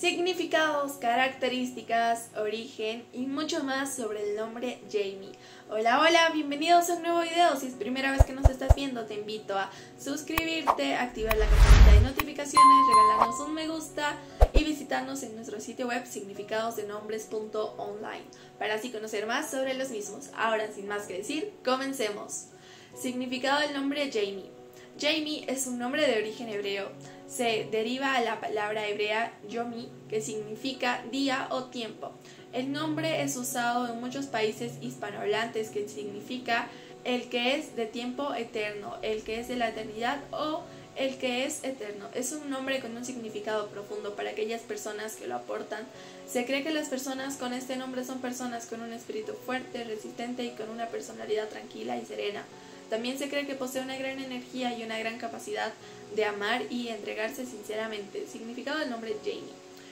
significados, características, origen y mucho más sobre el nombre Jamie. Hola, hola, bienvenidos a un nuevo video. Si es primera vez que nos estás viendo, te invito a suscribirte, activar la campanita de notificaciones, regalarnos un me gusta y visitarnos en nuestro sitio web significadosdenombres.online para así conocer más sobre los mismos. Ahora, sin más que decir, comencemos. Significado del nombre Jamie. Jamie es un nombre de origen hebreo. Se deriva a la palabra hebrea yomi, que significa día o tiempo. El nombre es usado en muchos países hispanohablantes, que significa el que es de tiempo eterno, el que es de la eternidad o el que es eterno. Es un nombre con un significado profundo para aquellas personas que lo aportan. Se cree que las personas con este nombre son personas con un espíritu fuerte, resistente y con una personalidad tranquila y serena. También se cree que posee una gran energía y una gran capacidad de amar y entregarse sinceramente. El significado del nombre Jamie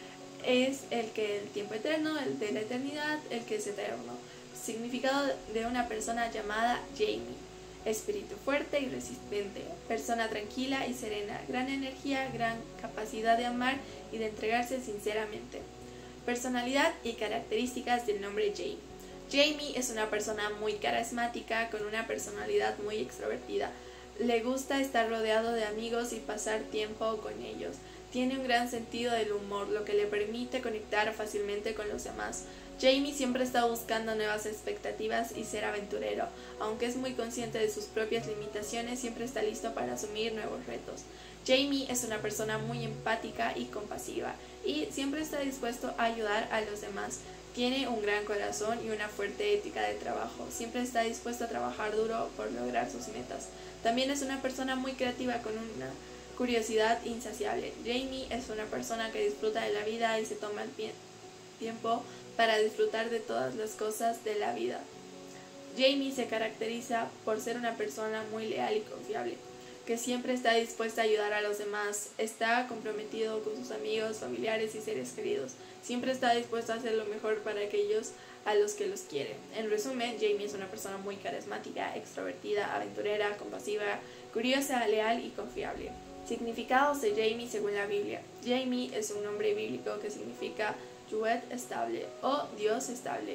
es el que es el tiempo eterno, el de la eternidad, el que es eterno. Significado de una persona llamada Jamie: espíritu fuerte y resistente, persona tranquila y serena, gran energía, gran capacidad de amar y de entregarse sinceramente. Personalidad y características del nombre Jamie. Jamie es una persona muy carismática, con una personalidad muy extrovertida. Le gusta estar rodeado de amigos y pasar tiempo con ellos. Tiene un gran sentido del humor, lo que le permite conectar fácilmente con los demás. Jamie siempre está buscando nuevas expectativas y ser aventurero. Aunque es muy consciente de sus propias limitaciones, siempre está listo para asumir nuevos retos. Jamie es una persona muy empática y compasiva, y siempre está dispuesto a ayudar a los demás. Tiene un gran corazón y una fuerte ética de trabajo. Siempre está dispuesto a trabajar duro por lograr sus metas. También es una persona muy creativa con una curiosidad insaciable. Jamie es una persona que disfruta de la vida y se toma el tiempo para disfrutar de todas las cosas de la vida. Jamie se caracteriza por ser una persona muy leal y confiable, que siempre está dispuesta a ayudar a los demás. Está comprometido con sus amigos, familiares y seres queridos. Siempre está dispuesto a hacer lo mejor para aquellos a los que los quiere. En resumen, Jamie es una persona muy carismática, extrovertida, aventurera, compasiva, curiosa, leal y confiable. Significados de Jamie según la Biblia. Jamie es un nombre bíblico que significa Yuet estable o Dios estable.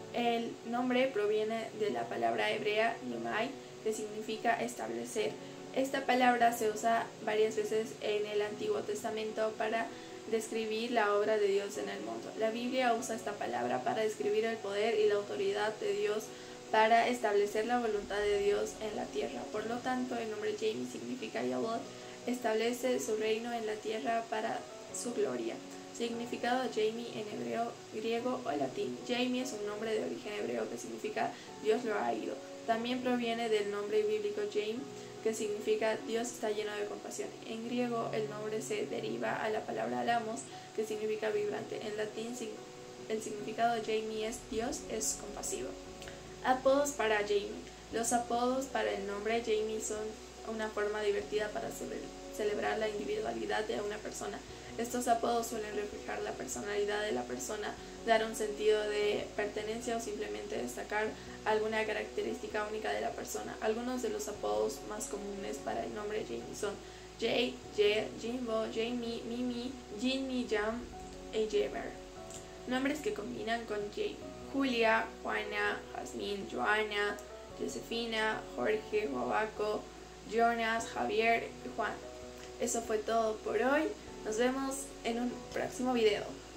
El nombre proviene de la palabra hebrea Yemai, que significa establecer. Esta palabra se usa varias veces en el Antiguo Testamento para describir la obra de Dios en el mundo. La Biblia usa esta palabra para describir el poder y la autoridad de Dios para establecer la voluntad de Dios en la tierra. Por lo tanto, el nombre Jamie significa Yahweh establece su reino en la tierra para su gloria. Significado de Jamie en hebreo, griego o latín. Jamie es un nombre de origen hebreo que significa Dios lo ha ido. También proviene del nombre bíblico James, que significa Dios está lleno de compasión. En griego el nombre se deriva a la palabra alamos, que significa vibrante. En latín el significado de Jamie es Dios es compasivo. Apodos para Jamie. Los apodos para el nombre Jamie son una forma divertida para celebrar la individualidad de una persona. Estos apodos suelen reflejar la personalidad de la persona, dar un sentido de pertenencia o simplemente destacar alguna característica única de la persona. Algunos de los apodos más comunes para el nombre Jamie son Jay, Jay, Jimbo, Jamie, Mimi, Ginny, Jam y Jamer. Nombres que combinan con Jamie: Julia, Juana, Jazmín, Joana, Josefina, Jorge, Joaco, Jonas, Javier y Juan. Eso fue todo por hoy. Nos vemos en un próximo video.